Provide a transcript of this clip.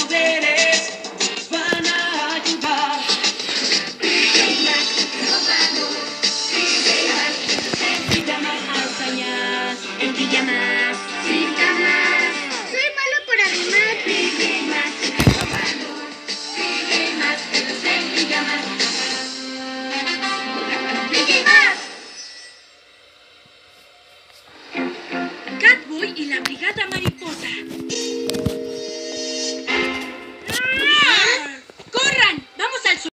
poderes nos van a ayudar. En pijamas, sin camas. Soy malo por arrimar. Catboy y la Brigada